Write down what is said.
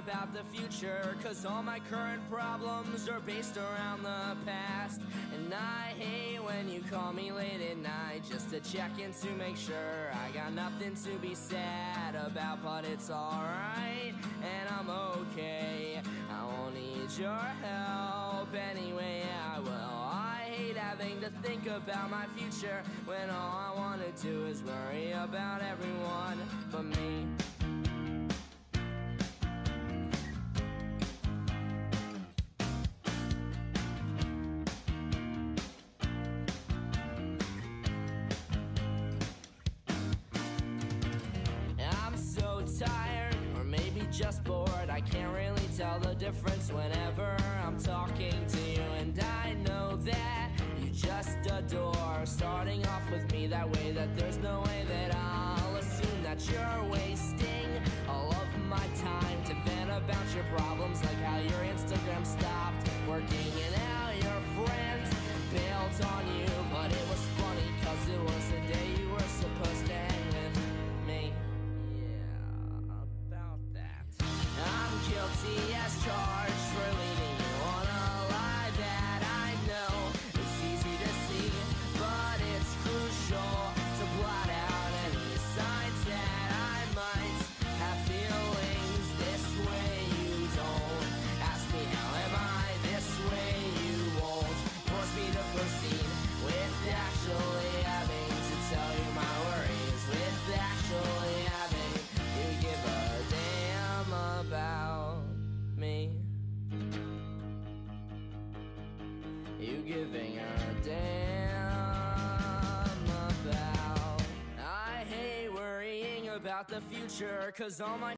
about the future, 'cause all my current problems are based around the past. And I hate when you call me late at night just to check in to make sure I got nothing to be sad about, but it's alright, and I'm okay. I won't need your help anyway, I will. I hate having to think about my future when all I wanna do is worry about everyone but me. Tired, or maybe just bored. I can't really tell the difference whenever I'm talking to you. And I know that you just adore starting off with me that way, that there's no way that I'll assume that you're wasting all of my time to vent about your problems, like how your Instagram stopped working and how your friends bailed on you. But it was funny 'cause it was the day you were supposed to hang with me. Guilty as charged for leading you on a lie that I know is easy to see, but it's crucial to blot out any signs that I might have feelings this way. You don't ask me how am I this way, you won't force me to proceed with actually having to tell you my worries, with actually having you give a damn about me. You giving a damn about. I hate worrying about the future, 'cause all my